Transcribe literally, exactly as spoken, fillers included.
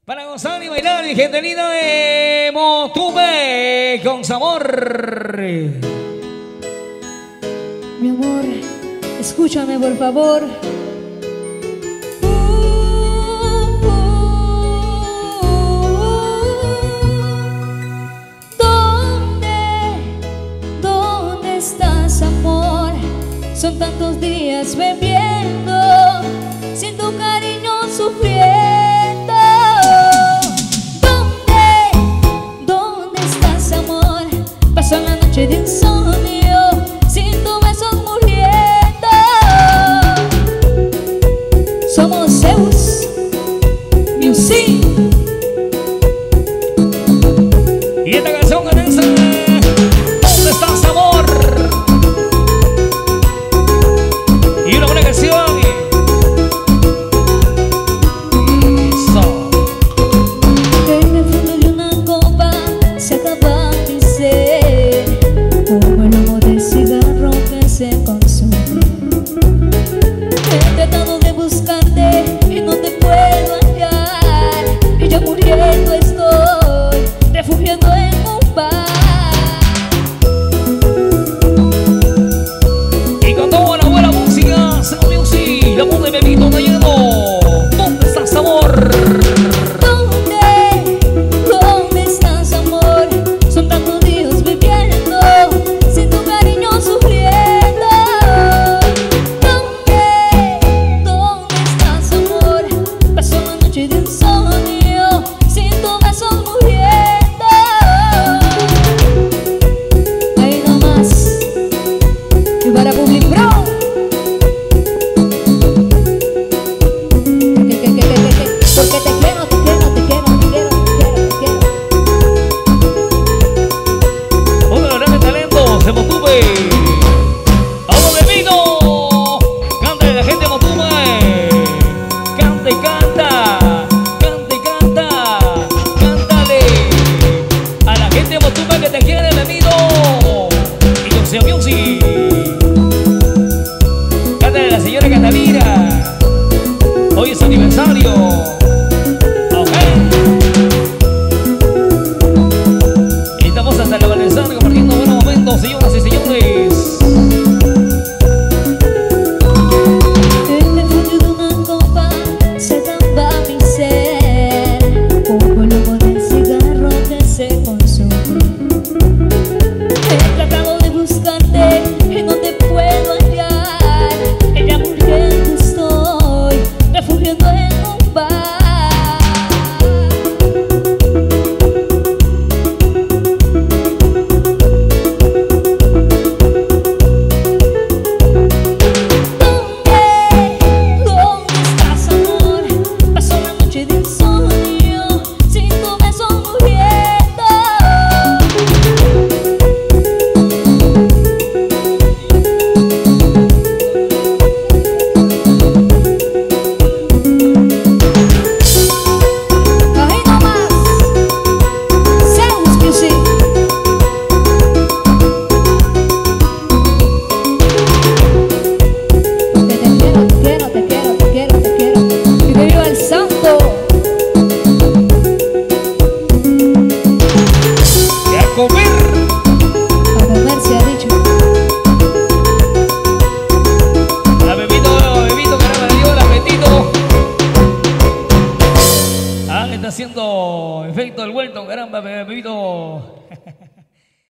Para gozar y bailar, mi gente linda de Motupe con sabor. Mi amor, escúchame por favor. ¿Dónde, dónde estás, amor? Son tantos días bebiendo, sin tu cariño sufriendo. Paso la noche de insomnio, sin tus besos muriendo. Somos Zeus Music. Y esta canción que dice: ¿dónde estás, amor? Y una buena canción. Eso. En el fondo de una copa se acaba mi ser, como el humo del cigarro que se consume. He tratado de buscarte y no te puedo hallar, y yo muriendo estoy, refugiando en un bar. Y con toda la buena música, Zeus Music, la voz de Bebito Gallego. ¿Dónde estás, amor? Para Public Bro. Porque te quiero, te quiero, te quiero, te quiero, te quiero, te quiero. Uno de los grandes talentos de Motupe. ¡Vamos, Bebito! Canta la gente de Motupe. Canta y canta. Canta y canta. Cántale a la gente de Motupe que te quiere, Bebito. Y con Zeus Music. La señora Catalina, hoy es aniversario. Okay. Y estamos hasta el amanecer compartiendo buenos momentos, señoras y señores. En el fondo de una copa se acaba mi ser, como el humo del cigarro que se consume. He tratado de buscarte y no te puedo hallar, ella muriendo estoy, refugiando en un bar. ¿Dónde, dónde estás, amor? Paso la noche de insomnio, sin tu beso muriendo. Ahí nomás, Zeus Music. Porque te quiero, te quiero, te quiero, te quiero, te quiero. Y que viva el santo. Y a comer. A comer se ha dicho. A Bebito, Bebito, caramba, le dio el apetito. Ah, está haciendo efecto el vuelto, caramba, Bebito.